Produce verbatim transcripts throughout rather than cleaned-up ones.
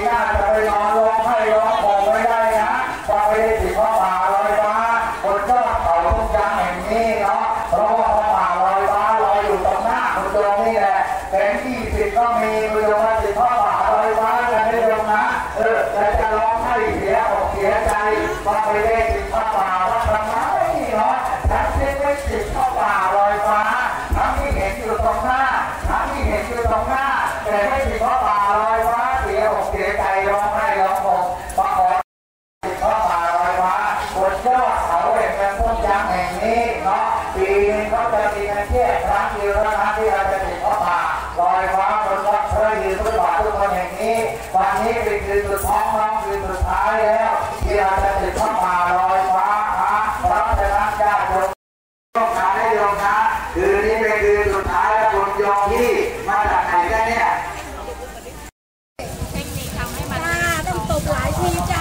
น่าจะไปนอนร้องไห้ร้องห่มไม่ได้นะถ้าไม่ได้ติดพระป่าลอยฟ้าบนยอดเขาทุ่งยางแห่งนี้เนาะเพราะว่าพระป่าลอยฟ้าลอยอยู่ตรงหน้าคุณตรงนี้แหละเป็นที่สิบก็มีคุณโยมมาติดพระป่าลอยฟ้าจะได้ลงนะเออแล้วจะร้องไห้เสียอกเสียใจว่าไม่ได้ติดพระป่าว่าทำไมเนาะทั้งที่ไม่ติดพระป่าลอยฟ้าทั้งที่เห็นอยู่ตรงหน้าทั้งที่เห็นอยู่ตรงหน้าแต่ไม่ติดพระป่าลอยฟ้าเสียอกเสียใจร้องไห้ร้องห่มมาขอติดพระป่าลอยฟ้าบนยอดเขาแห่งเมืองต้นยางแห่งนี้เนาะปีนึงเขาจะมีกันแค่ครั้งเดียวเท่านั้นที่เราจะติดพระป่าลอยฟ้าบนวัดเพื่อยืนพุทธบาททุกคนแห่งนี้วันนี้เป็นคืนสุดท้องน้องคืนสุดท้ายแล้วที่เราจะติดพระป่าลอยฟ้าเพราะฉะนั้นญาติโยมต้องการให้โยมนะคืนนี้เป็นคืนสุดท้ายแล้วคุณโยมที่มาจากไหนกันเนี่ยเทคนิคทำให้มันต้องตบหลายทีจ้ะ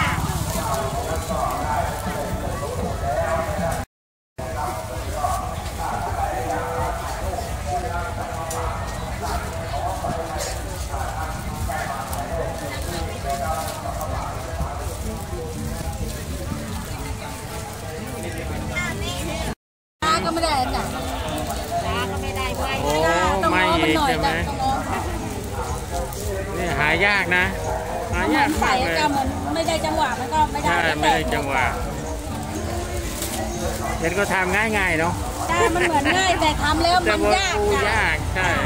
ก็ไม่ได้จ้ะตาก็ไม่ได้ไม่โอ้ไม่อีกใช่ไหมนี่หายากนะหายากมากเลยมันไม่ได้จังหวะมันก็ไม่ได้ใช่ไม่ได้จังหวะเห็นก็ทำง่ายๆเนาะใช่มันเหมือนง่ายแต่ทำแล้วมันยากจ้ะยากใช่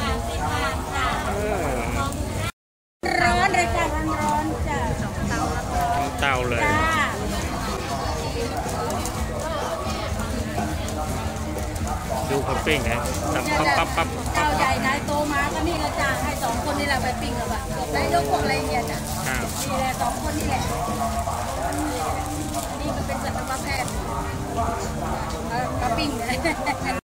ร้อนเลยจ้ะร้อนจ้ะเตาเลยดูเขาปิ้งไงตับปั๊บปั๊บปั๊บเจ้าใหญ่นายโตมาก็นี่ละจ้าให้สองคนนี่แหละไปปิ้งกับแบบได้ยกพวกอะไรเงี้ยจ้ะนี่แหละสองคนนี่แหละนี่มันเป็นสัตวแพทย์มาปิ้ง